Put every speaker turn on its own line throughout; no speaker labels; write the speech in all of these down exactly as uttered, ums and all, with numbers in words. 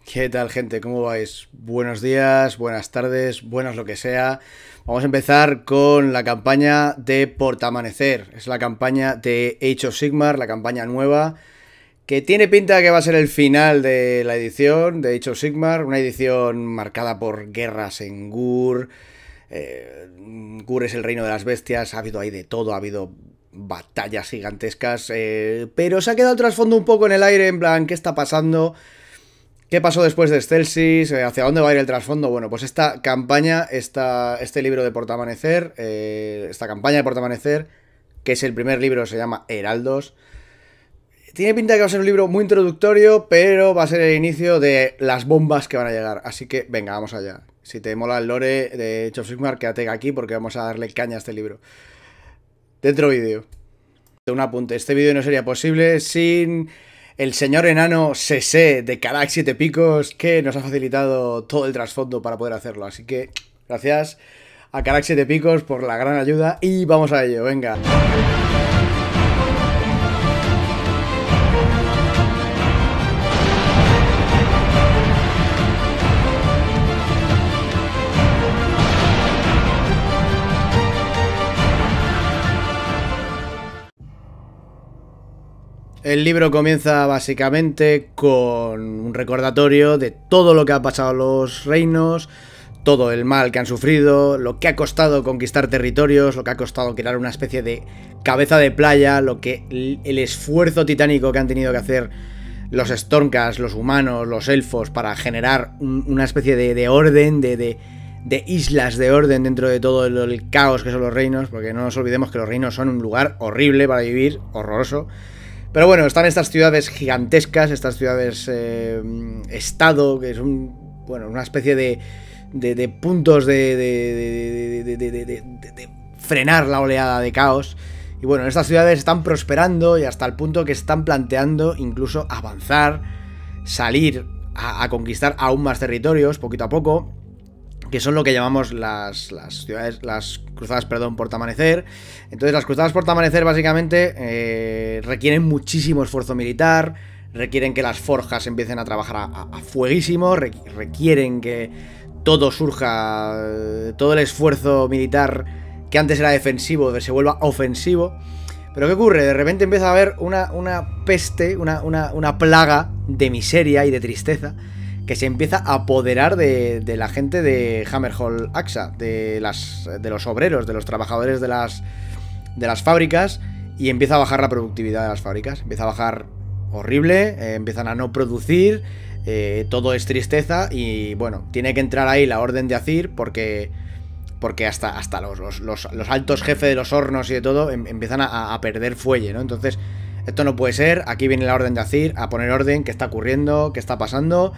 ¿Qué tal, gente? ¿Cómo vais? Buenos días, buenas tardes, buenas lo que sea. Vamos a empezar con la campaña de Portamanecer. Es la campaña de Age of Sigmar, la campaña nueva, que tiene pinta de que va a ser el final de la edición de Age of Sigmar. Una edición marcada por guerras en Ghur. Eh, Ghur es el reino de las bestias. Ha habido ahí de todo, ha habido batallas gigantescas. Eh, pero se ha quedado el trasfondo un poco en el aire, en plan, ¿qué está pasando? ¿Qué pasó después de Excelsis? ¿Hacia dónde va a ir el trasfondo? Bueno, pues esta campaña, esta, este libro de Portamanecer, eh, esta campaña de Portamanecer, que es el primer libro, se llama Heraldos. Tiene pinta de que va a ser un libro muy introductorio, pero va a ser el inicio de las bombas que van a llegar. Así que, venga, vamos allá. Si te mola el lore de Age of Sigmar, quédate aquí porque vamos a darle caña a este libro. Dentro vídeo. Un apunte, este vídeo no sería posible sin el señor enano Sese de Karak Siete Picos, que nos ha facilitado todo el trasfondo para poder hacerlo. Así que gracias a Karak Siete Picos por la gran ayuda y vamos a ello, venga. El libro comienza básicamente con un recordatorio de todo lo que ha pasado a los reinos, todo el mal que han sufrido, lo que ha costado conquistar territorios, lo que ha costado crear una especie de cabeza de playa, lo que el esfuerzo titánico que han tenido que hacer los Stormcast, los humanos, los elfos, para generar un, una especie de, de orden, de, de, de islas de orden dentro de todo el, el caos que son los reinos, porque no nos olvidemos que los reinos son un lugar horrible para vivir, horroroso. Pero bueno, están estas ciudades gigantescas, estas ciudades eh, estado, que es un, bueno, una especie de, de, de puntos de, de, de, de, de, de, de, de frenar la oleada de caos. Y bueno, estas ciudades están prosperando y hasta el punto que están planteando incluso avanzar, salir a, a conquistar aún más territorios, poquito a poco, que son lo que llamamos las, las ciudades, las cruzadas, perdón, Portamanecer. Entonces las cruzadas Portamanecer básicamente eh, requieren muchísimo esfuerzo militar, requieren que las forjas empiecen a trabajar a, a, a fueguísimo, re, requieren que todo surja, todo el esfuerzo militar que antes era defensivo se vuelva ofensivo. Pero ¿qué ocurre? De repente empieza a haber una, una peste, una, una, una plaga de miseria y de tristeza que se empieza a apoderar de, de la gente de Hammerhall Axa, de, las, de los obreros, de los trabajadores de las, de las fábricas, y empieza a bajar la productividad de las fábricas. Empieza a bajar horrible, eh, empiezan a no producir, eh, todo es tristeza y bueno, tiene que entrar ahí la orden de Azir porque, porque hasta, hasta los, los, los, los altos jefes de los hornos y de todo em, empiezan a, a perder fuelle, ¿no? Entonces, esto no puede ser, aquí viene la orden de Azir a poner orden, qué está ocurriendo, qué está pasando.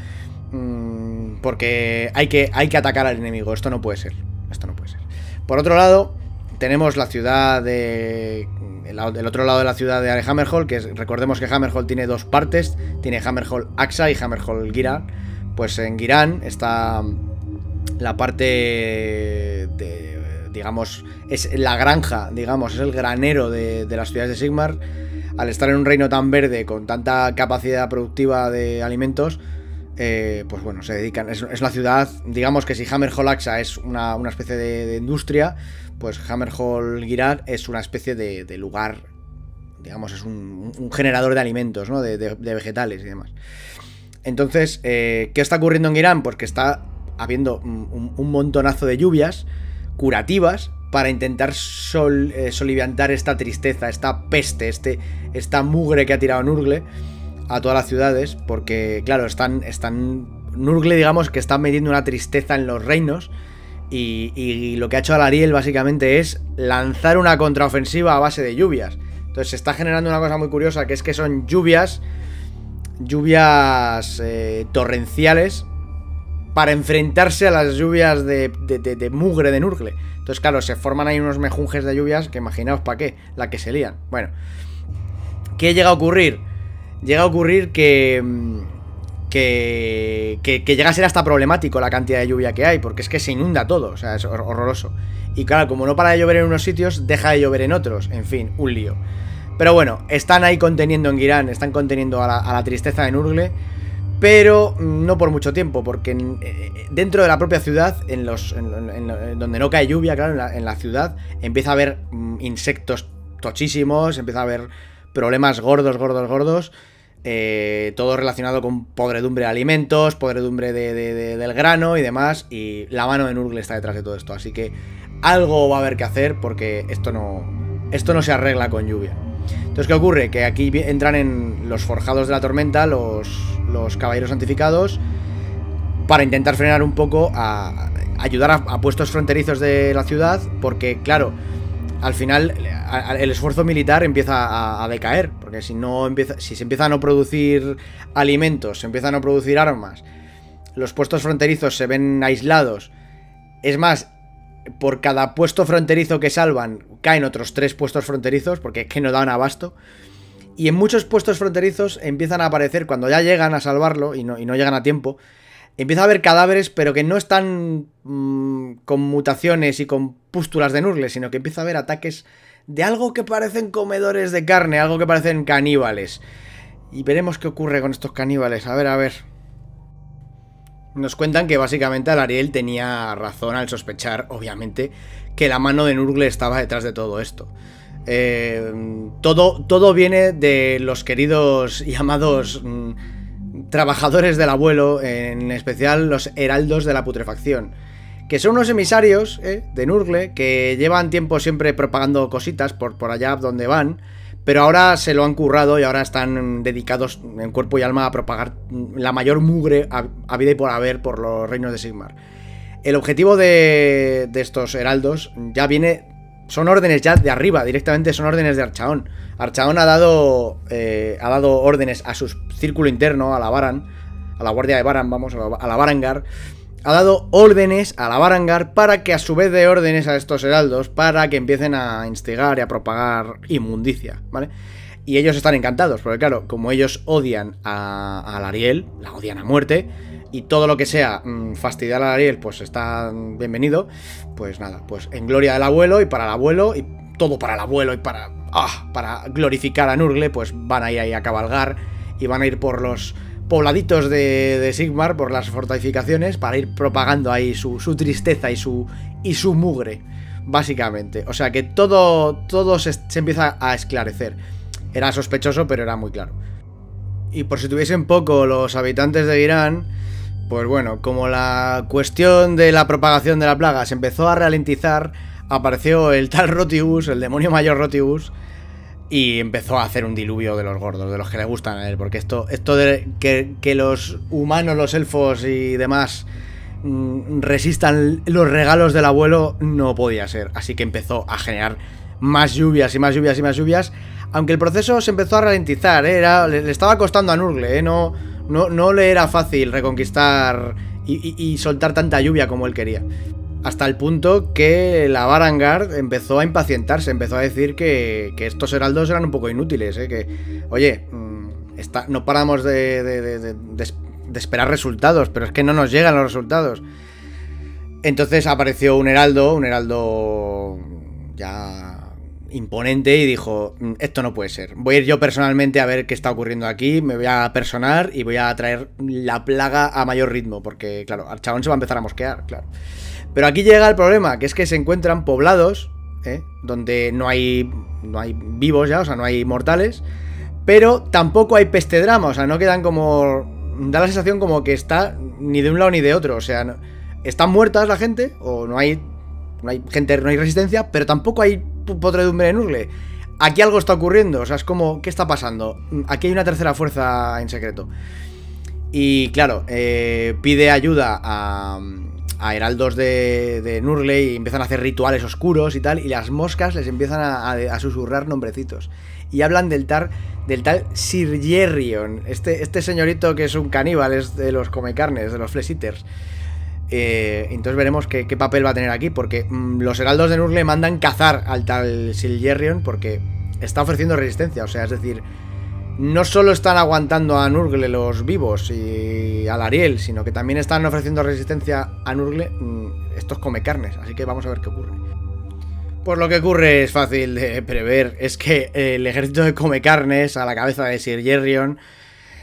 Porque hay que, hay que atacar al enemigo. Esto no puede ser. Esto no puede ser. Por otro lado, tenemos la ciudad de... El, el otro lado de la ciudad de Hammerhall, que es, recordemos que Hammerhall tiene dos partes. Tiene Hammerhall Axa y Hammerhall Giran. Pues en Giran está la parte de... digamos, es la granja, digamos, es el granero de, de las ciudades de Sigmar. Al estar en un reino tan verde, con tanta capacidad productiva de alimentos, Eh, pues bueno, se dedican, es, es la ciudad, digamos que si Hammerhall Axa es una, una especie de, de industria, pues Hammerhall Giran es una especie de, de lugar, digamos, es un, un generador de alimentos, ¿no? De, de, de vegetales y demás. Entonces, eh, ¿qué está ocurriendo en Giran? Pues que está habiendo un, un montonazo de lluvias curativas para intentar sol, eh, soliviantar esta tristeza, esta peste, este, esta mugre que ha tirado Nurgle a todas las ciudades, porque claro, están, están Nurgle, digamos que están metiendo una tristeza en los reinos y, y lo que ha hecho Alarielle básicamente es lanzar una contraofensiva a base de lluvias. Entonces se está generando una cosa muy curiosa, que es que son lluvias lluvias eh, torrenciales para enfrentarse a las lluvias de, de, de, de mugre de Nurgle. Entonces claro, se forman ahí unos mejunjes de lluvias que imaginaos para qué, la que se lían. Bueno, ¿qué llega a ocurrir? Llega a ocurrir que, que, que, que llega a ser hasta problemático la cantidad de lluvia que hay, porque es que se inunda todo, o sea, es horroroso. Y claro, como no para de llover en unos sitios, deja de llover en otros, en fin, un lío. Pero bueno, están ahí conteniendo en Giran, están conteniendo a la, a la tristeza de Nurgle, pero no por mucho tiempo, porque en, eh, dentro de la propia ciudad, en los en, en, en, donde no cae lluvia, claro, en la, en la ciudad, empieza a haber mm, insectos tochísimos, empieza a haber problemas gordos, gordos, gordos, eh, todo relacionado con podredumbre de alimentos, podredumbre de, de, de, del grano y demás, y la mano de Nurgle está detrás de todo esto, así que algo va a haber que hacer porque esto no, esto no se arregla con lluvia. Entonces, ¿qué ocurre? Que aquí entran en los forjados de la tormenta, los, los caballeros santificados, para intentar frenar un poco, a, a ayudar a, a puestos fronterizos de la ciudad, porque, claro, al final a, a, el esfuerzo militar empieza a, a decaer, porque si, no empieza, si se empieza a no producir alimentos, se empiezan a no producir armas, los puestos fronterizos se ven aislados, es más, por cada puesto fronterizo que salvan, caen otros tres puestos fronterizos, porque es que no dan abasto. Y en muchos puestos fronterizos empiezan a aparecer, cuando ya llegan a salvarlo, y no, y no llegan a tiempo, empieza a haber cadáveres, pero que no están mmm, con mutaciones y con pústulas de Nurgle, sino que empieza a haber ataques de algo que parecen comedores de carne, algo que parecen caníbales. Y veremos qué ocurre con estos caníbales. A ver, a ver. Nos cuentan que básicamente Alarielle tenía razón al sospechar, obviamente, que la mano de Nurgle estaba detrás de todo esto. Eh, todo, todo viene de los queridos y amados mmm, trabajadores del abuelo, en especial los heraldos de la putrefacción, que son unos emisarios eh, de Nurgle que llevan tiempo siempre propagando cositas por, por allá donde van, pero ahora se lo han currado y ahora están dedicados en cuerpo y alma a propagar la mayor mugre habida y por haber por los reinos de Sigmar. El objetivo de, de estos heraldos ya viene... Son órdenes ya de arriba, directamente son órdenes de Archaon. Archaon ha dado, eh, ha dado órdenes a su círculo interno, a la Varan, a la guardia de Varan, vamos, a la Varangar. Ha dado órdenes a la Varangar para que a su vez dé órdenes a estos heraldos para que empiecen a instigar y a propagar inmundicia, ¿vale? Y ellos están encantados, porque claro, como ellos odian a, a Alarielle, la odian a muerte, y todo lo que sea mmm, fastidiar a Alarielle, pues está bienvenido, pues nada, pues en gloria del abuelo y para el abuelo, y todo para el abuelo y para, ah, para glorificar a Nurgle, pues van a ir ahí a cabalgar y van a ir por los pobladitos de, de Sigmar, por las fortificaciones, para ir propagando ahí su, su tristeza y su, y su mugre, básicamente. O sea que todo, todo se, se empieza a esclarecer. Era sospechoso, pero era muy claro. Y por si tuviesen poco los habitantes de Irán, pues bueno, como la cuestión de la propagación de la plaga se empezó a ralentizar, apareció el tal Rotibus, el demonio mayor Rotibus, y empezó a hacer un diluvio de los gordos, de los que le gustan a él, porque esto, esto de que, que los humanos, los elfos y demás mmm, resistan los regalos del abuelo no podía ser, así que empezó a generar más lluvias y más lluvias y más lluvias, aunque el proceso se empezó a ralentizar, ¿eh? Era, le, le estaba costando a Nurgle, ¿eh? no, no, no le era fácil reconquistar y, y, y soltar tanta lluvia como él quería. Hasta el punto que la Varangar empezó a impacientarse, empezó a decir que, que estos heraldos eran un poco inútiles, ¿eh? Que, oye, está, no paramos de, de, de, de, de esperar resultados, pero es que no nos llegan los resultados. Entonces apareció un heraldo, un heraldo ya imponente, y dijo, esto no puede ser, voy a ir yo personalmente a ver qué está ocurriendo aquí, me voy a personar y voy a traer la plaga a mayor ritmo, porque claro, Archaon se va a empezar a mosquear, claro. Pero aquí llega el problema, que es que se encuentran poblados, ¿eh? Donde no hay, no hay vivos ya, o sea, no hay mortales, pero tampoco hay pestedrama, o sea, no quedan como... Da la sensación como que está ni de un lado ni de otro, o sea, no, están muertas la gente, o no hay, no hay gente, no hay resistencia, pero tampoco hay podredumbre de Nurgle. Aquí algo está ocurriendo, o sea, es como, ¿qué está pasando? Aquí hay una tercera fuerza en secreto. Y claro, eh, pide ayuda a... a heraldos de, de Nurgle y empiezan a hacer rituales oscuros y tal, y las moscas les empiezan a, a, a susurrar nombrecitos. Y hablan del, tar, del tal Sir Gerrion, este, este señorito que es un caníbal, es de los comecarnes, de los flesh eaters. Eh, entonces veremos qué, qué papel va a tener aquí, porque mmm, los heraldos de Nurgle mandan cazar al tal Sir Gerrion porque está ofreciendo resistencia, o sea, es decir... No solo están aguantando a Nurgle los vivos y a Alarielle, sino que también están ofreciendo resistencia a Nurgle mmm, estos comecarnes, así que vamos a ver qué ocurre. Pues lo que ocurre es fácil de prever, es que el ejército de comecarnes a la cabeza de Sir Gerrion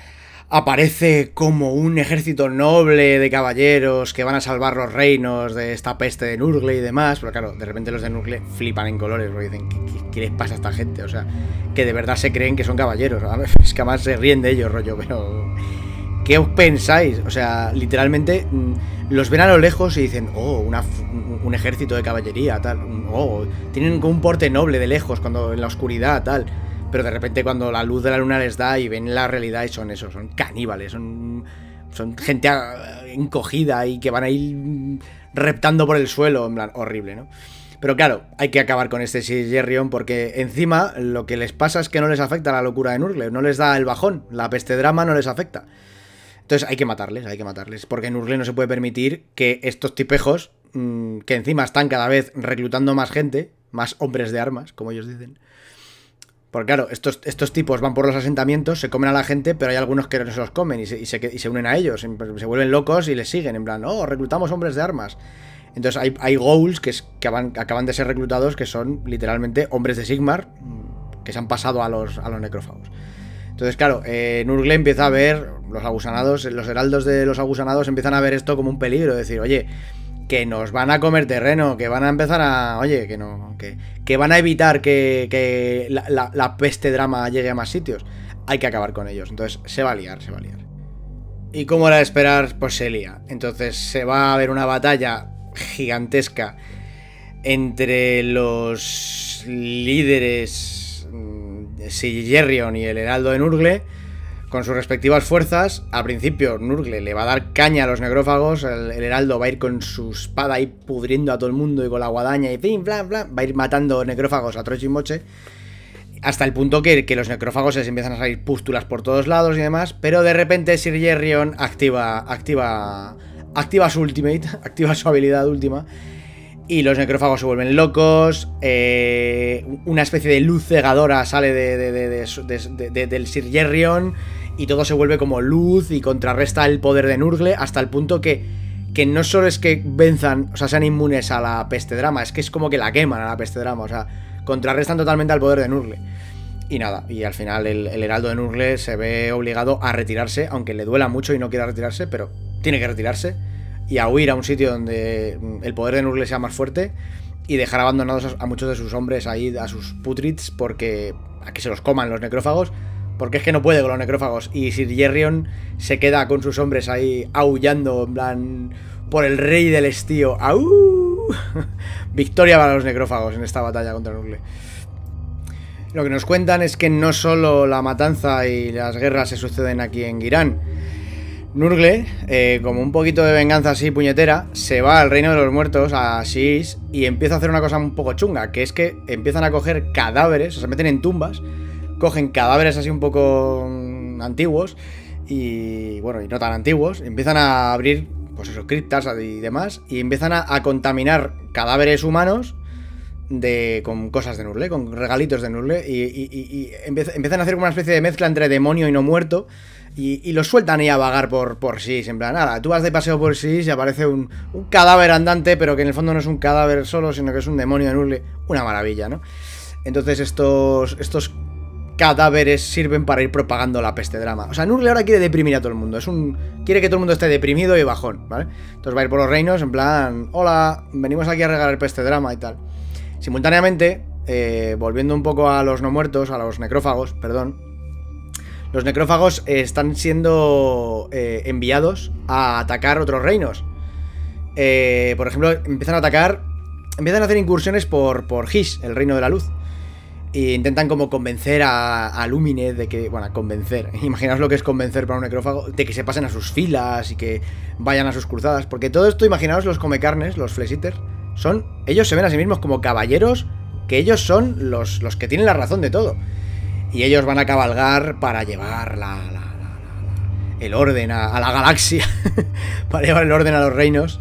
aparece como un ejército noble de caballeros que van a salvar los reinos de esta peste de Nurgle y demás. Pero claro, de repente los de Nurgle flipan en colores porque dicen, ¿qué, qué, qué les pasa a esta gente? O sea, que de verdad se creen que son caballeros. Es que además se ríen de ellos, rollo, pero... ¿qué os pensáis? O sea, literalmente los ven a lo lejos y dicen, oh, una, un ejército de caballería, tal. Oh, tienen como un porte noble de lejos, cuando en la oscuridad, tal. Pero de repente cuando la luz de la luna les da y ven la realidad y son eso, son caníbales, son, son gente encogida y que van a ir reptando por el suelo, en plan, horrible, ¿no? Pero claro, hay que acabar con este Sirgerion porque encima lo que les pasa es que no les afecta la locura de Nurgle, no les da el bajón, la peste drama no les afecta. Entonces hay que matarles, hay que matarles, porque Nurgle no se puede permitir que estos tipejos, mmm, que encima están cada vez reclutando más gente, más hombres de armas, como ellos dicen. Porque claro, estos, estos tipos van por los asentamientos, se comen a la gente, pero hay algunos que no se los comen y se, y se, y se unen a ellos, se vuelven locos y les siguen, en plan, oh, reclutamos hombres de armas. Entonces hay, hay ghouls que, es, que acaban, acaban de ser reclutados que son literalmente hombres de Sigmar, que se han pasado a los, a los necrófagos. Entonces, claro, eh, Nurgle empieza a ver, los agusanados, los heraldos de los agusanados empiezan a ver esto como un peligro, decir, oye, que nos van a comer terreno, que van a empezar a, oye, que no, que, que van a evitar que, que la, la, la peste drama llegue a más sitios. Hay que acabar con ellos, entonces se va a liar, se va a liar. Y como era de esperar, pues se lía. Entonces se va a haber una batalla gigantesca entre los líderes Sirgerion y el heraldo de Nurgle con sus respectivas fuerzas. Al principio Nurgle le va a dar caña a los necrófagos, el, el heraldo va a ir con su espada ahí pudriendo a todo el mundo y con la guadaña y fin, bla, bla, va a ir matando necrófagos a troche y moche, hasta el punto que, que los necrófagos se les empiezan a salir pústulas por todos lados y demás, pero de repente Sirgerion activa, activa, activa su ultimate, activa su habilidad última. Y los necrófagos se vuelven locos, eh, una especie de luz cegadora sale de, de, de, de, de, de, del Sirgerion y todo se vuelve como luz y contrarresta el poder de Nurgle hasta el punto que, que no solo es que venzan, o sea, sean inmunes a la peste drama, es que es como que la queman a la peste drama, o sea, contrarrestan totalmente al poder de Nurgle. Y nada, y al final el, el heraldo de Nurgle se ve obligado a retirarse, aunque le duela mucho y no quiera retirarse, pero tiene que retirarse. Y a huir a un sitio donde el poder de Nurgle sea más fuerte y dejar abandonados a, a muchos de sus hombres ahí, a sus putrids, porque a que se los coman los necrófagos, porque es que no puede con los necrófagos. Y Sirgerion se queda con sus hombres ahí aullando, en plan, por el rey del estío. ¡Au! Victoria para los necrófagos en esta batalla contra Nurgle. Lo que nos cuentan es que no solo la matanza y las guerras se suceden aquí en Ghyran. Nurgle, eh, como un poquito de venganza así puñetera, se va al reino de los muertos, a Shis, y empieza a hacer una cosa un poco chunga, que es que empiezan a coger cadáveres, o sea, se meten en tumbas, cogen cadáveres así un poco antiguos, y bueno, y no tan antiguos, empiezan a abrir, pues eso, criptas y demás, y empiezan a, a contaminar cadáveres humanos de, con cosas de Nurgle, con regalitos de Nurgle, y, y, y, y empieza, empiezan a hacer una especie de mezcla entre demonio y no muerto. Y, y los sueltan ahí a vagar por, por Shis, en plan, nada, tú vas de paseo por Shis y aparece un, un cadáver andante, pero que en el fondo no es un cadáver solo, sino que es un demonio de Nurgle. Una maravilla, ¿no? Entonces estos, estos cadáveres sirven para ir propagando la peste drama. O sea, Nurgle ahora quiere deprimir a todo el mundo, es un quiere que todo el mundo esté deprimido y bajón, ¿vale? Entonces va a ir por los reinos en plan, hola, venimos aquí a regalar peste drama y tal. Simultáneamente, eh, volviendo un poco a los no muertos, a los necrófagos, perdón, los necrófagos eh, están siendo eh, enviados a atacar otros reinos. Eh, por ejemplo, empiezan a atacar, empiezan a hacer incursiones por, por Hysh, el reino de la luz. E intentan como convencer a, a Lumineth de que, bueno, convencer, imaginaos lo que es convencer para un necrófago, de que se pasen a sus filas y que vayan a sus cruzadas. Porque todo esto, imaginaos los comecarnes, los flesh eaters, son, ellos se ven a sí mismos como caballeros, que ellos son los, los que tienen la razón de todo. Y ellos van a cabalgar para llevar la, la, la, la, el orden a, a la galaxia. Para llevar el orden a los reinos.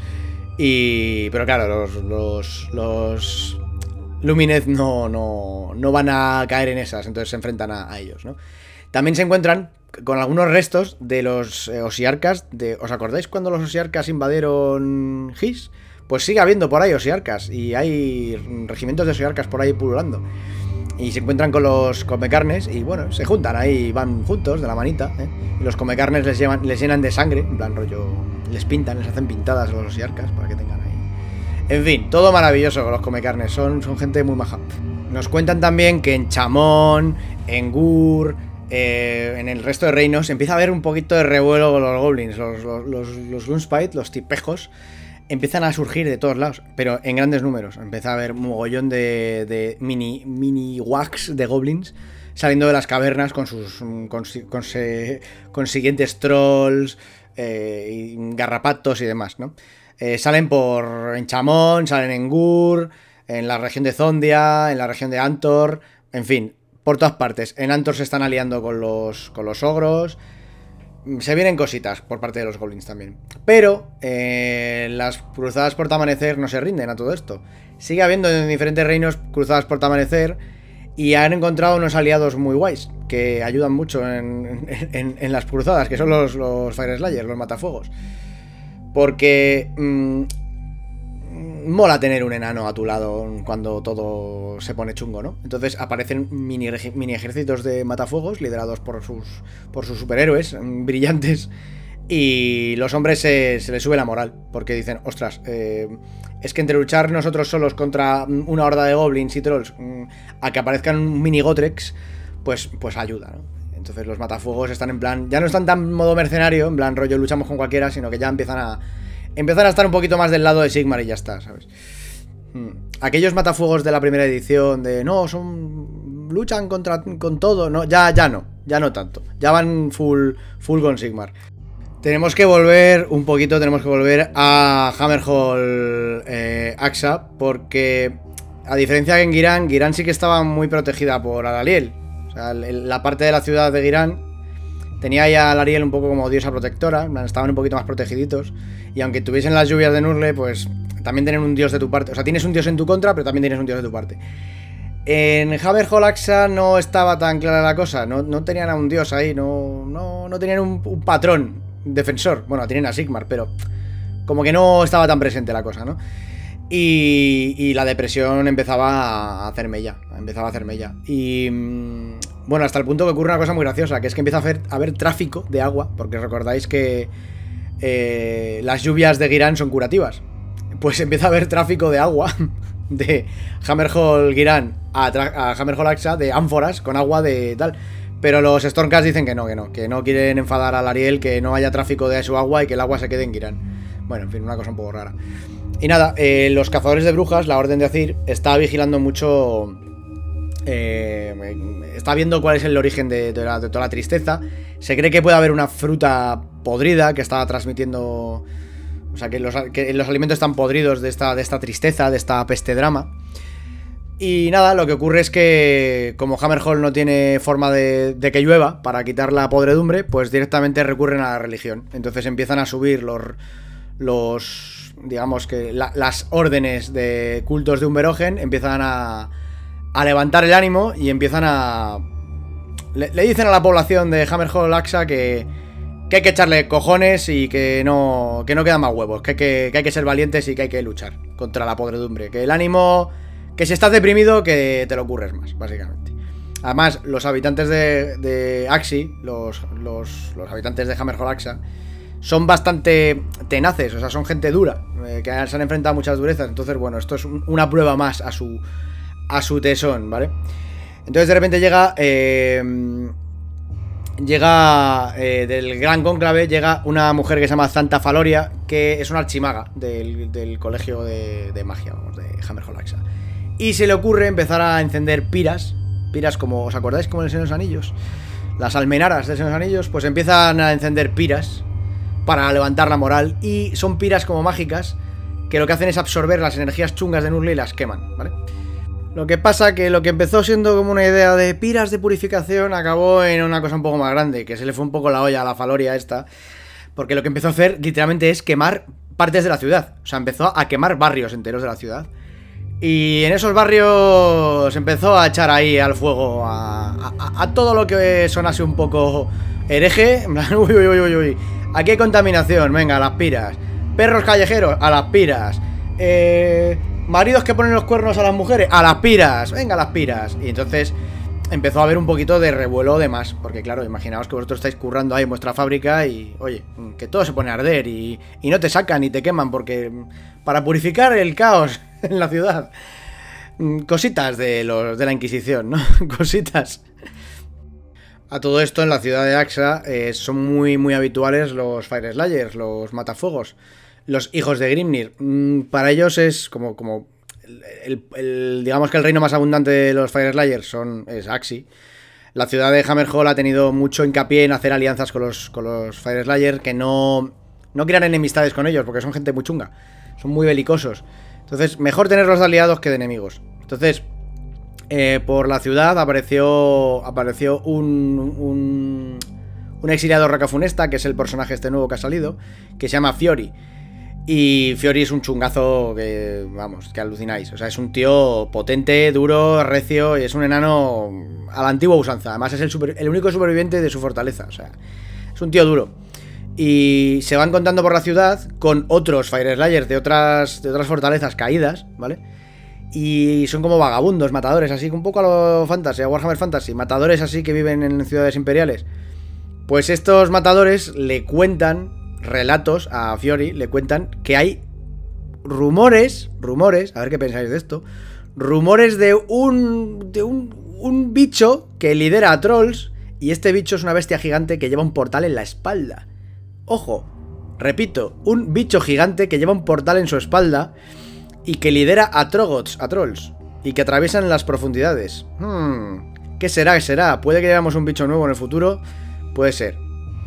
Y pero claro, los, los, los Lumineth no, no, no van a caer en esas. Entonces se enfrentan a, a ellos, ¿no? También se encuentran con algunos restos de los eh, Osiarcas de, ¿os acordáis cuando los Osiarcas invadieron Hysh? Pues sigue habiendo por ahí Osiarcas. Y hay regimientos de Osiarcas por ahí pululando. y se encuentran con los comecarnes y bueno, se juntan ahí, van juntos de la manita, ¿eh? Y los comecarnes les, llevan, les llenan de sangre, en plan rollo, les pintan, les hacen pintadas a los Yarkas para que tengan ahí. En fin, todo maravilloso con los comecarnes, son, son gente muy maja. Nos cuentan también que en Chamón, en Gur, eh, en el resto de reinos empieza a haber un poquito de revuelo con los goblins, los, los, los, los Gloomspite, los tipejos. Empiezan a surgir de todos lados, pero en grandes números. Empieza a haber un mogollón de, de mini, mini wax de goblins saliendo de las cavernas con sus con, con se, consiguientes trolls, eh, y garrapatos y demás, ¿no? Eh, salen por en Chamón, salen en Gur, en la región de Zondia, en la región de Antor, en fin, por todas partes. En Antor se están aliando con los, con los ogros. Se vienen cositas por parte de los goblins también. Pero eh, las cruzadas por Amanecer no se rinden a todo esto. Sigue habiendo en diferentes reinos cruzadas por Amanecer y han encontrado unos aliados muy guays que ayudan mucho en, en, en las cruzadas, que son los, los Fire Slayers, los matafuegos. Porque mmm, mola tener un enano a tu lado cuando todo se pone chungo, ¿no? Entonces aparecen mini, mini ejércitos de matafuegos liderados por sus, por sus superhéroes brillantes. Y los hombres se, se les sube la moral, porque dicen, ostras, eh, es que entre luchar nosotros solos contra una horda de goblins y trolls, a que aparezcan mini Gotrex, pues, pues ayuda, ¿no? Entonces los matafuegos están en plan, ya no están tan modo mercenario, en plan rollo luchamos con cualquiera, sino que ya empiezan a empiezan a estar un poquito más del lado de Sigmar y ya está, ¿sabes? Aquellos matafuegos de la primera edición de no, son luchan contra con todo, no, ya ya no, ya no tanto, ya van full full con Sigmar. Tenemos que volver un poquito, tenemos que volver a Hammerhall eh, Axa, porque a diferencia que en Ghyran, Ghyran sí que estaba muy protegida por Alarielle. O sea, la parte de la ciudad de Ghyran tenía ya a Alarielle un poco como diosa protectora, estaban un poquito más protegiditos. Y aunque tuviesen las lluvias de Nurgle, pues también tienen un dios de tu parte. O sea, tienes un dios en tu contra, pero también tienes un dios de tu parte. En Hammerhall Axa no estaba tan clara la cosa, no, no tenían a un dios ahí, no, no, no tenían un, un patrón defensor. Bueno, tienen a Sigmar, pero como que no estaba tan presente la cosa, ¿no? Y, y la depresión empezaba a hacerme ya, empezaba a hacerme ya. Y bueno, hasta el punto que ocurre una cosa muy graciosa, que es que empieza a haber, a haber tráfico de agua, porque recordáis que eh, las lluvias de Ghyran son curativas. Pues empieza a haber tráfico de agua de Hammerhall Ghyran a, a Hammerhall Axa, de ánforas con agua de tal. Pero los Stormcast dicen que no, que no, que no quieren enfadar a Alarielle, que no haya tráfico de su agua y que el agua se quede en Ghyran. Bueno, en fin, una cosa un poco rara. Y nada, eh, los cazadores de brujas, la Orden de Azir, está vigilando mucho. Eh, está viendo cuál es el origen de, de, la, de toda la tristeza. Se cree que puede haber una fruta podrida que está transmitiendo. O sea, que los, que los alimentos están podridos de esta, de esta tristeza, de esta peste drama. Y nada, lo que ocurre es que como Hammerhall no tiene forma de, de que llueva para quitar la podredumbre, pues directamente recurren a la religión. Entonces empiezan a subir los, los digamos que la, las órdenes de cultos de Unberogen, empiezan a, a levantar el ánimo y empiezan a... Le, le dicen a la población de Hammerhall Axa que, que hay que echarle cojones y que no, que no quedan más huevos, que hay que, que hay que ser valientes y que hay que luchar contra la podredumbre. Que el ánimo... Que si estás deprimido, que te lo ocurres más, básicamente. Además, los habitantes de, de Axi, los, los, los habitantes de Hammerhall Axa, son bastante tenaces, o sea, son gente dura, eh, que se han enfrentado a muchas durezas. Entonces, bueno, esto es un, una prueba más a su, a su tesón, ¿vale? Entonces, de repente llega... Eh, llega eh, del Gran Cónclave, llega una mujer que se llama Santa Faloria, que es una archimaga del, del colegio de, de magia, vamos, de Hammerhall Axa. Y se le ocurre empezar a encender piras. Piras como, ¿os acordáis como en el Señor de los Anillos? Las almenaras del Señor de los Anillos. Pues empiezan a encender piras para levantar la moral. Y son piras como mágicas, que lo que hacen es absorber las energías chungas de Nurgle y las queman, ¿vale? Lo que pasa que lo que empezó siendo como una idea de piras de purificación acabó en una cosa un poco más grande, que se le fue un poco la olla a la Faloria esta. Porque lo que empezó a hacer literalmente es quemar partes de la ciudad. O sea, empezó a quemar barrios enteros de la ciudad. Y en esos barrios empezó a echar ahí al fuego a, a, a todo lo que sonase un poco hereje. Uy, uy, uy, uy, uy. Aquí hay contaminación, venga, a las piras. Perros callejeros, a las piras. Eh, maridos que ponen los cuernos a las mujeres, a las piras, venga a las piras. Y entonces empezó a haber un poquito de revuelo de más, porque claro, imaginaos que vosotros estáis currando ahí en vuestra fábrica y, oye, que todo se pone a arder y, y no te sacan ni te queman, porque para purificar el caos en la ciudad, cositas de, los, de la Inquisición, ¿no? Cositas. A todo esto, en la ciudad de Axa eh, son muy, muy habituales los Fire Slayers, los matafuegos, los hijos de Grimnir. Mm, para ellos es como... como El, el, digamos que el reino más abundante de los Fire Slayers son, es Axii. La ciudad de Hammerhall ha tenido mucho hincapié en hacer alianzas con los, con los Fire Slayers, que no, no crean enemistades con ellos, porque son gente muy chunga, son muy belicosos. Entonces, mejor tenerlos de aliados que de enemigos. Entonces, eh, por la ciudad apareció, apareció un, un, un exiliado racafunesta, que es el personaje este nuevo que ha salido, que se llama Fiori. Y Fiori es un chungazo que, vamos, que alucináis. O sea, es un tío potente, duro, recio y es un enano a la antigua usanza. Además es el, super, el único superviviente de su fortaleza. O sea, es un tío duro. Y se van contando por la ciudad con otros Fire Slayers de otras, de otras fortalezas caídas, ¿vale? Y son como vagabundos, matadores, así, un poco a lo Fantasy, a Warhammer Fantasy. Matadores así que viven en ciudades imperiales. Pues estos matadores le cuentan... relatos a Fiori, le cuentan que hay rumores, rumores, a ver qué pensáis de esto, rumores de un de un, un bicho que lidera a trolls, y este bicho es una bestia gigante que lleva un portal en la espalda. Ojo, repito, un bicho gigante que lleva un portal en su espalda y que lidera a Troggoths, a trolls, y que atraviesan las profundidades. Hmm, ¿qué será? ¿Qué será? ¿Puede que veamos un bicho nuevo en el futuro? Puede ser.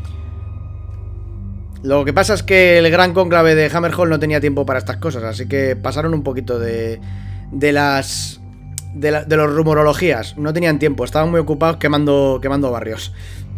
Lo que pasa es que el gran cónclave de Hammerhall no tenía tiempo para estas cosas, así que pasaron un poquito de, de las de, la, de los rumorologías. No tenían tiempo, estaban muy ocupados quemando, quemando barrios.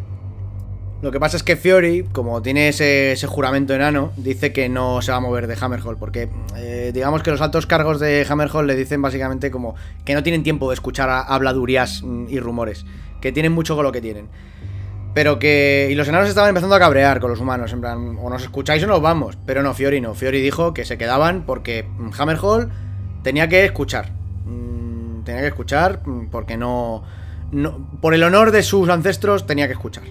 Lo que pasa es que Fiori, como tiene ese, ese juramento enano, dice que no se va a mover de Hammerhall, porque eh, digamos que los altos cargos de Hammerhall le dicen básicamente como que no tienen tiempo de escuchar a, habladurías y rumores, que tienen mucho con lo que tienen. Pero que... Y los enanos estaban empezando a cabrear con los humanos, en plan, o nos escucháis o nos vamos. Pero no, Fiori no. Fiori dijo que se quedaban porque Hammerhall tenía que escuchar. Mm, tenía que escuchar porque no, no... Por el honor de sus ancestros tenía que escuchar.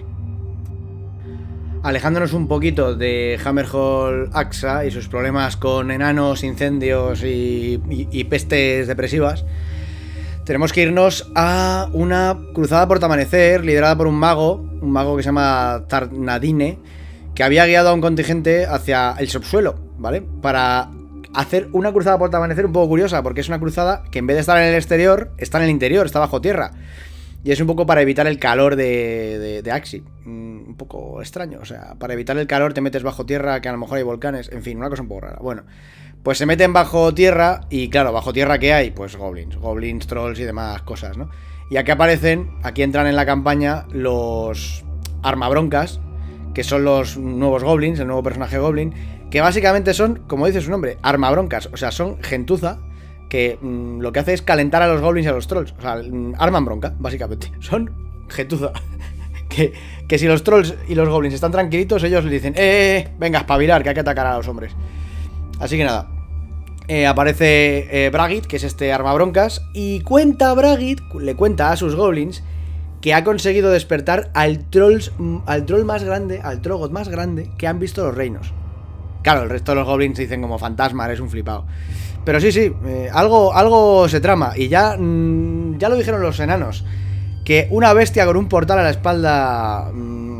Alejándonos un poquito de Hammerhall Axa y sus problemas con enanos, incendios y, y, y pestes depresivas, tenemos que irnos a una cruzada por Amanecer liderada por un mago, un mago que se llama Tarnadine, que había guiado a un contingente hacia el subsuelo, ¿vale? Para hacer una cruzada por Amanecer un poco curiosa, porque es una cruzada que en vez de estar en el exterior, está en el interior, está bajo tierra. Y es un poco para evitar el calor de, de, de Axii. Mm, un poco extraño, o sea, para evitar el calor te metes bajo tierra, que a lo mejor hay volcanes, en fin, una cosa un poco rara. Bueno, pues se meten bajo tierra y claro, bajo tierra ¿qué hay? Pues goblins, goblins, trolls y demás cosas, ¿no? Y aquí aparecen, aquí entran en la campaña los armabroncas, que son los nuevos goblins, el nuevo personaje goblin, que básicamente son, como dice su nombre, armabroncas, o sea, son gentuza que mmm, lo que hace es calentar a los goblins y a los trolls, o sea, mmm, arman bronca, básicamente, son gentuza. que, que si los trolls y los goblins están tranquilitos, ellos le dicen, eh, eh, venga, espabilar, que hay que atacar a los hombres. Así que nada, eh, aparece eh, Braggit, que es este armabroncas, y cuenta Braggit, le cuenta a sus goblins que ha conseguido despertar al, trolls, al troll más grande, al Troggoth más grande que han visto los reinos. Claro, el resto de los goblins dicen como fantasma, eres un flipado. Pero sí, sí, eh, algo, algo se trama. Y ya, mmm, ya lo dijeron los enanos, que una bestia con un portal a la espalda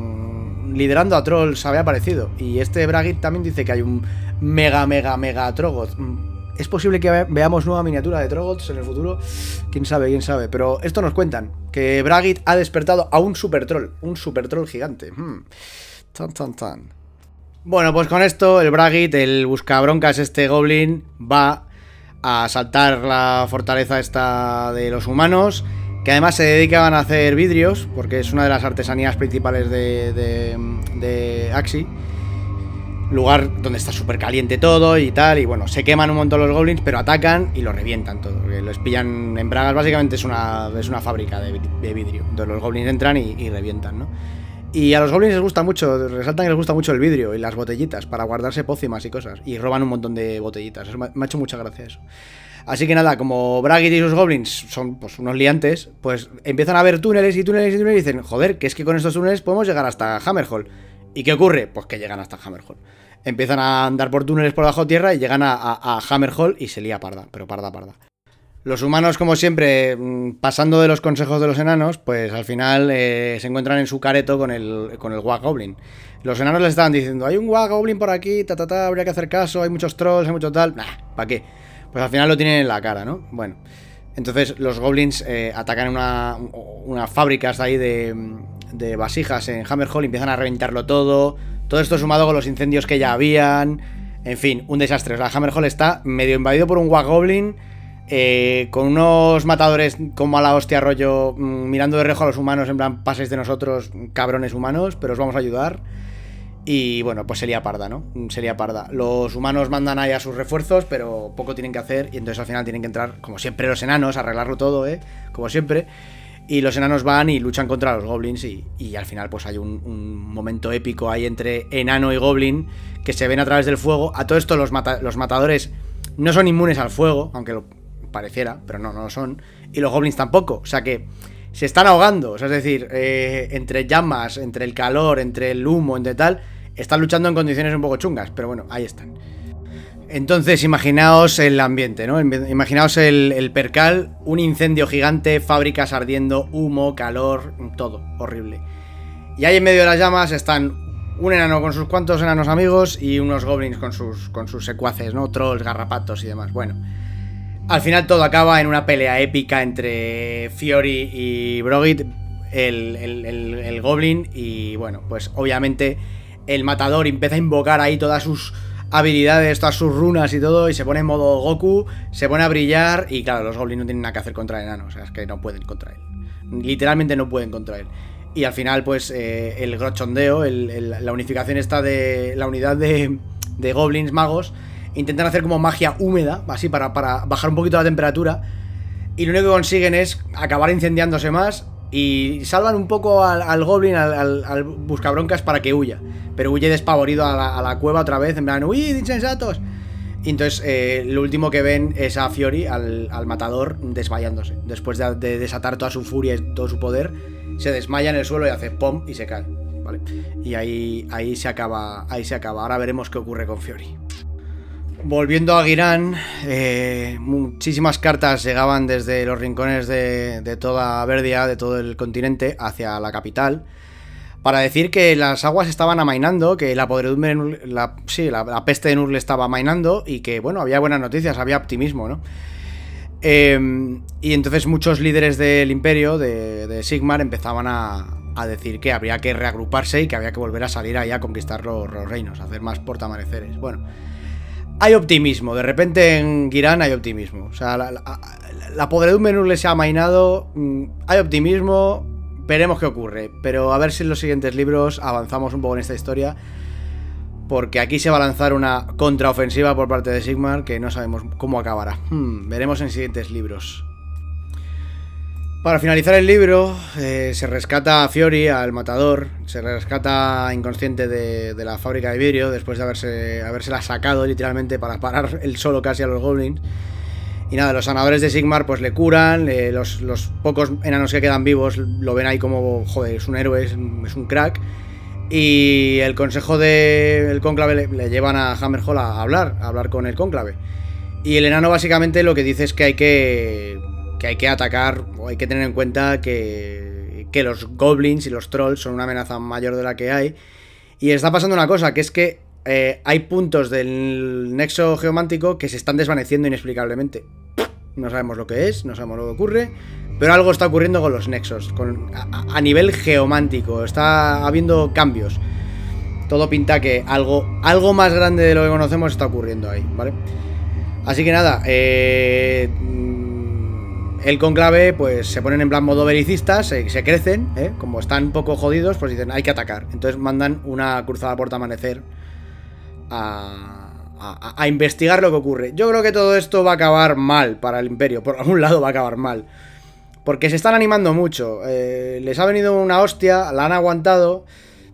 mmm, liderando a trolls había aparecido. Y este Braggit también dice que hay un mega, mega, mega Troggoth. ¿Es posible que ve veamos nueva miniatura de Troggoths en el futuro? Quién sabe, quién sabe. Pero esto nos cuentan, que Braggit ha despertado a un super troll, un super troll gigante. Hmm. Tan, tan, tan. Bueno, pues con esto el Braggit, el buscabroncas este goblin, va a asaltar la fortaleza esta de los humanos, que además se dedicaban a hacer vidrios, porque es una de las artesanías principales de, de, de Axii. Lugar donde está súper caliente todo y tal, y bueno, se queman un montón los goblins, pero atacan y los revientan todo, porque los pillan en bragas. Básicamente es una, es una fábrica de, de vidrio, entonces los goblins entran y, y revientan, ¿no? Y a los goblins les gusta mucho, resaltan que les gusta mucho el vidrio y las botellitas para guardarse pócimas y cosas, y roban un montón de botellitas. Eso me ha hecho mucha gracia eso. Así que nada, como Braggit y sus goblins son pues unos liantes, pues empiezan a ver túneles y túneles y túneles y dicen, joder, que es que con estos túneles podemos llegar hasta Hammerhall. ¿Y qué ocurre? Pues que llegan hasta Hammerhall. Empiezan a andar por túneles por bajo tierra y llegan a, a, a Hammerhall y se lía parda, pero parda, parda. Los humanos, como siempre, pasando de los consejos de los enanos, pues al final eh, se encuentran en su careto con el, con el Wag Goblin. Los enanos les estaban diciendo, hay un Wag Goblin por aquí, ta, ta, ta, habría que hacer caso, hay muchos trolls, hay mucho tal. Nah, ¿para qué? Pues al final lo tienen en la cara, ¿no? Bueno, entonces los goblins eh, atacan una, unas fábricas ahí de, de vasijas en Hammerhall y empiezan a reventarlo todo. Todo esto sumado con los incendios que ya habían. En fin, un desastre. O sea, Hammerhall está medio invadido por un Wag Goblin. Eh, con unos matadores como a la hostia rollo, mmm, mirando de reojo a los humanos, en plan, paséis de nosotros, cabrones humanos, pero os vamos a ayudar. Y bueno, pues sería parda, ¿no? Sería parda. Los humanos mandan ahí a sus refuerzos, pero poco tienen que hacer. Y entonces al final tienen que entrar, como siempre, los enanos, a arreglarlo todo, ¿eh? Como siempre. Y los enanos van y luchan contra los goblins. Y, y al final pues hay un, un momento épico ahí entre enano y goblin, que se ven a través del fuego. A todo esto los, mata los matadores no son inmunes al fuego, aunque lo pareciera, pero no, no lo son. Y los goblins tampoco, o sea que se están ahogando, o sea, es decir, eh, entre llamas, entre el calor, entre el humo, entre tal, están luchando en condiciones un poco chungas, pero bueno, ahí están. Entonces, imaginaos el ambiente, ¿no? Imaginaos el, el percal, un incendio gigante, fábricas ardiendo, humo, calor, todo horrible. Y ahí en medio de las llamas están un enano con sus cuantos enanos amigos y unos goblins con sus, con sus secuaces, ¿no? Trolls, garrapatos y demás. Bueno, al final todo acaba en una pelea épica entre Fiori y Brogit, el, el, el, el Goblin, y bueno, pues obviamente el matador empieza a invocar ahí todas sus habilidades, todas sus runas y todo, y se pone en modo Goku, se pone a brillar, y claro, los Goblins no tienen nada que hacer contra el enano, o sea, es que no pueden contra él. Literalmente no pueden contra él. Y al final, pues, eh, el grochondeo, el, el, la unificación esta de la unidad de, de Goblins magos, intentan hacer como magia húmeda, así, para, para bajar un poquito la temperatura. Y lo único que consiguen es acabar incendiándose más. Y salvan un poco al, al Goblin, al, al, al buscabroncas, para que huya. Pero huye despavorido a la, a la cueva otra vez, en plan, ¡uy, insensatos! Y entonces eh, lo último que ven es a Fiori, al, al matador, desmayándose. Después de, de desatar toda su furia y todo su poder, se desmaya en el suelo y hace pom y se cae, ¿vale? Y ahí, ahí se acaba, ahí se acaba. Ahora veremos qué ocurre con Fiori. Volviendo a Ghyran, eh, muchísimas cartas llegaban desde los rincones de, de toda Verdia, de todo el continente, hacia la capital, para decir que las aguas estaban amainando, que la podredumbre, la, sí, la, la peste de Nurgle estaba amainando, y que, bueno, había buenas noticias, había optimismo, ¿no? Eh, y entonces muchos líderes del imperio, de, de Sigmar, empezaban a, a decir que habría que reagruparse y que había que volver a salir ahí a conquistar los, los reinos, a hacer más portamaneceres. Bueno, hay optimismo, de repente en Ghyran hay optimismo. O sea, la, la, la podredumbre Nurgle se ha amainado, hay optimismo, veremos qué ocurre. Pero a ver si en los siguientes libros avanzamos un poco en esta historia, porque aquí se va a lanzar una contraofensiva por parte de Sigmar que no sabemos cómo acabará. Hmm, veremos en siguientes libros. Para finalizar el libro, eh, se rescata a Fiori, al matador, se rescata inconsciente de, de la fábrica de vidrio después de haberse, habérsela sacado literalmente para parar él solo casi a los goblins. Y nada, los sanadores de Sigmar pues le curan, eh, los, los pocos enanos que quedan vivos lo ven ahí como, joder, es un héroe, es, es un crack. Y el consejo del cónclave le, le llevan a Hammerhall a hablar, a hablar con el cónclave. Y el enano básicamente lo que dice es que hay que... que hay que atacar, o hay que tener en cuenta que, que los goblins y los trolls son una amenaza mayor de la que hay. Y está pasando una cosa, que es que eh, hay puntos del nexo geomántico que se están desvaneciendo inexplicablemente. No sabemos lo que es, no sabemos lo que ocurre, pero algo está ocurriendo con los nexos, con, a, a nivel geomántico, está habiendo cambios. Todo pinta que algo, algo más grande de lo que conocemos está ocurriendo ahí, ¿vale? Así que nada, eh... el conclave pues se ponen en plan modo belicistas, se, se crecen, ¿eh? Como están un poco jodidos, pues dicen hay que atacar. Entonces mandan una cruzada por amanecer a, a, a investigar lo que ocurre. Yo creo que todo esto va a acabar mal para el imperio, por algún lado va a acabar mal, porque se están animando mucho, eh, les ha venido una hostia, la han aguantado,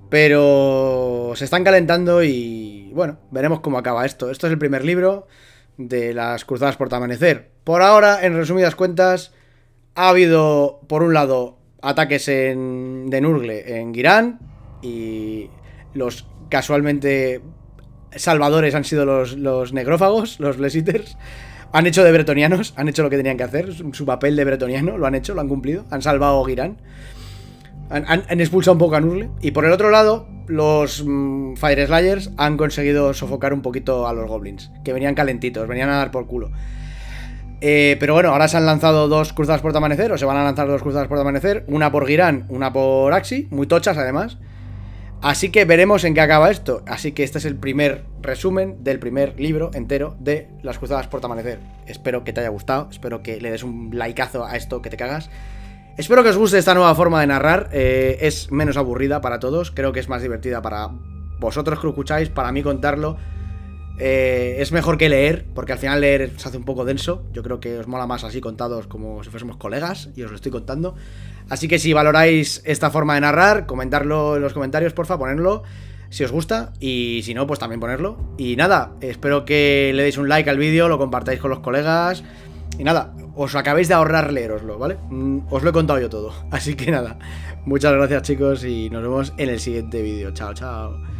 pero se están calentando y bueno, veremos cómo acaba esto. Esto es el primer libro. de las cruzadas por Amanecer. Por ahora, en resumidas cuentas, ha habido, por un lado, ataques en, de Nurgle en Ghyran, y los casualmente salvadores han sido los, los negrófagos, los Bless Eaters. Han hecho de bretonianos, han hecho lo que tenían que hacer, su papel de bretoniano, lo han hecho, lo han cumplido, han salvado Ghyran. Han, han, han expulsado un poco a Nurgle. Y por el otro lado, los mmm, Fire Slayers han conseguido sofocar un poquito a los Goblins, que venían calentitos, venían a dar por culo. Eh, pero bueno, ahora se han lanzado dos cruzadas por Amanecer, o se van a lanzar dos cruzadas por Amanecer, una por Ghyran, una por Axi, muy tochas además. Así que veremos en qué acaba esto. Así que este es el primer resumen del primer libro entero de las cruzadas por Amanecer. Espero que te haya gustado, espero que le des un likeazo a esto, que te cagas. Espero que os guste esta nueva forma de narrar, eh, es menos aburrida para todos, creo que es más divertida para vosotros que lo escucháis, para mí contarlo. Eh, es mejor que leer, porque al final leer se hace un poco denso. Yo creo que os mola más así contados, como si fuésemos colegas, y os lo estoy contando. Así que si valoráis esta forma de narrar, comentadlo en los comentarios, porfa, ponedlo si os gusta, y si no, pues también ponerlo. Y nada, espero que le deis un like al vídeo, lo compartáis con los colegas. Y nada, os acabéis de ahorrar leeroslo, ¿vale? Os lo he contado yo todo. Así que nada, muchas gracias chicos, y nos vemos en el siguiente vídeo. Chao, chao.